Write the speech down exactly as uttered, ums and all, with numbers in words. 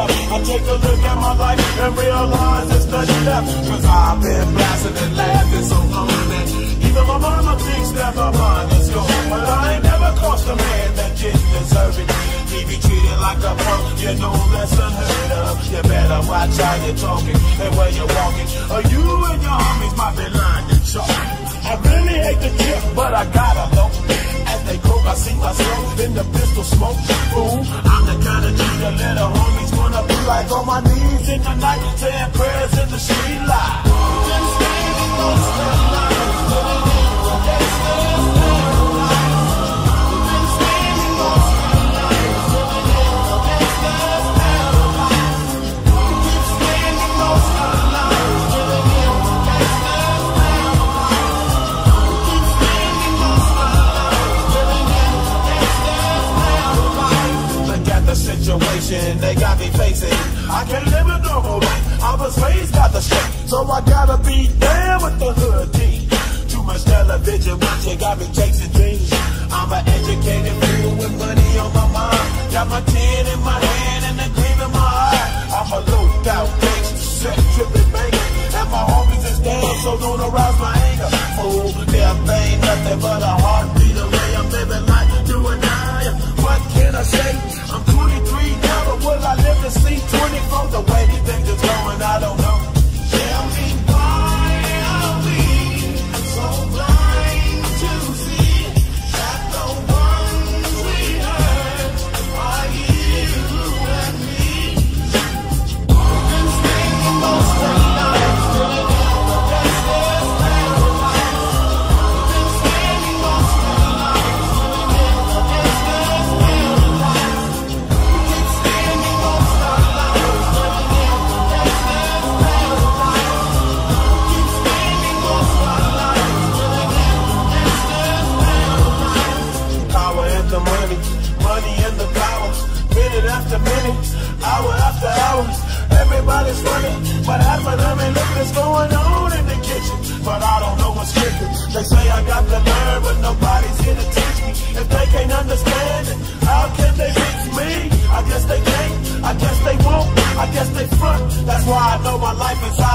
up. I take a look at my life and realize there's nothing left. Cause I've been blasting and laughing so long that even my mama thinks that my mind is gone. But I ain't never crossed a man that didn't deserve it. He be treated like a punk, you know that's unheard of. You better watch how you're talking and where you're walking, or you and your homies might be lying to chalk. I really hate the trip, but I gotta know. As they croak, I see myself in the pistol smoke. Ooh, I'm the kind of G the little homies wanna be like, on my knees in the night, saying prayers in the street light. Been standing most of the night, living in the gangster's paradise. Been standing most of the night, living in the gangster's paradise. Keep standing most of the night, living in the gangster's paradise. Keep standing most of the night, living in the gangster's paradise. Look at the situation they got me facing. I can't live a normal life. I was raised by the street, so I gotta be down with the hood team. Too much television watching got me chasing dreams. I'm an educated fool with money on my mind. Got my tin in my hand and a gleam in my eye. I'm a low-out gangster, set tripping banker, and my homies is down, so don't arouse my anger. Fool, there ain't nothing but a heartbeat away. I'm living life do or die. What can I say? I'm twenty-three now, but will I live to see twenty-four? The way these things is going, I don't know. Tell me why are we so blind to see that the ones we hurt are you and me? Been spending most of the night living in the gangster's paradise. Been spending most of the night living in the gangster's paradise. Keep spending most of the night living in the gangster's paradise. Keep spending most of the night living in the gangster's paradise. Power and the money, money and the power. Minute after minute, hour after hour. Everybody's running, but half of them ain't looking what's going on in the kitchen. But I don't know what's kicking. They say I got the nerve, but nobody's here to teach me. If they can't understand it, how can they reach me? I guess they can't, I guess they won't, I guess they front. That's why I know my life is out.